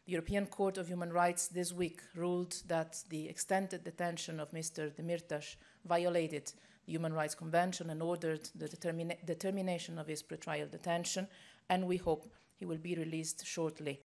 The European Court of Human Rights this week ruled that the extended detention of Mr. Demirtas violated the Human Rights Convention and ordered the termination of his pretrial detention, and we hope he will be released shortly.